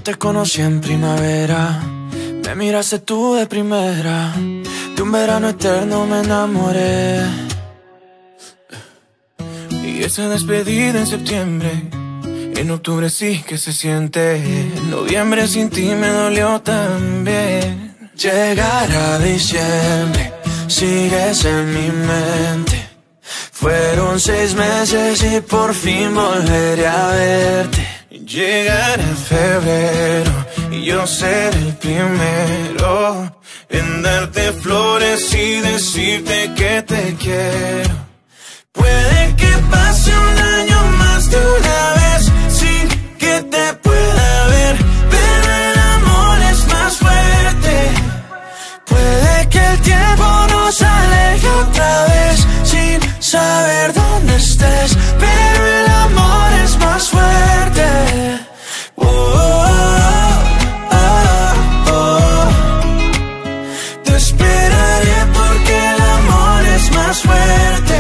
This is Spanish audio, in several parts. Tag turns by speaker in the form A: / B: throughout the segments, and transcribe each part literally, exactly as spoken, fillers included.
A: te conocí en primavera, me miraste tú de primera. De un verano eterno me enamoré. Y esa despedida en septiembre, en octubre sí que se siente. En noviembre sin ti me dolió también. Llegará diciembre, sigues en mi mente. Fueron seis meses y por fin volveré a verte. Llegará febrero y yo seré el primero en darte flores y decirte que te quiero. Puede que pase un año más de una vez sin que te pueda ver, pero el amor es más fuerte. Puede que el tiempo nos aleje otra vez sin saber dónde estés, pero el amor es más fuerte. Oh, oh, oh, oh. Te esperaré porque el amor es más fuerte.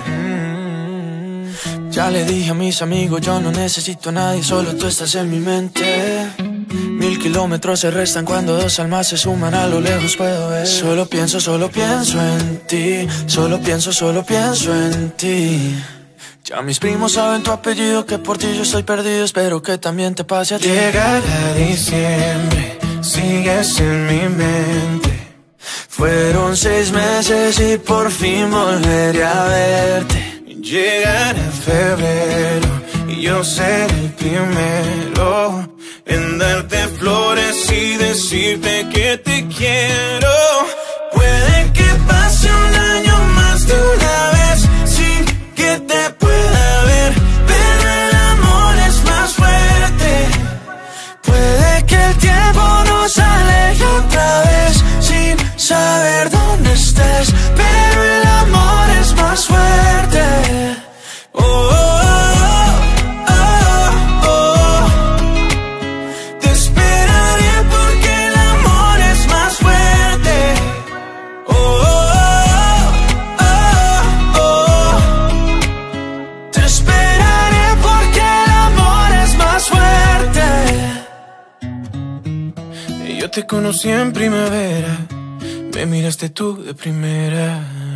A: mm. Ya le dije a mis amigos, yo no necesito a nadie, solo tú estás en mi mente. Mil kilómetros se restan cuando dos almas se suman, a lo lejos puedo ver. Solo pienso, solo pienso en ti, solo pienso, solo pienso en ti. Ya mis primos saben tu apellido, que por ti yo estoy perdido, espero que también te pase a ti. Llegará diciembre, sigues en mi mente. Fueron seis meses y por fin volveré a verte. Llegará febrero y yo seré el primero en darte flores y decirte que te quiero. Puede que pase un año más de una vez sin que te pueda ver, pero el amor es más fuerte. Puede que el tiempo nos aleje otra vez sin saber dónde estés, pero el amor es más fuerte. Oh, oh, oh, oh, oh. Te esperaré porque el amor es más fuerte. Oh, oh, oh, oh. Te esperaré porque el amor es más fuerte. Y yo te conocí en primavera, me miraste tú de primera.